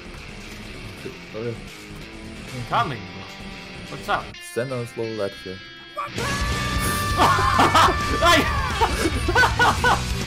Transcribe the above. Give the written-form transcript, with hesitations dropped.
Coming. What's up? Stand on a slow ledge here.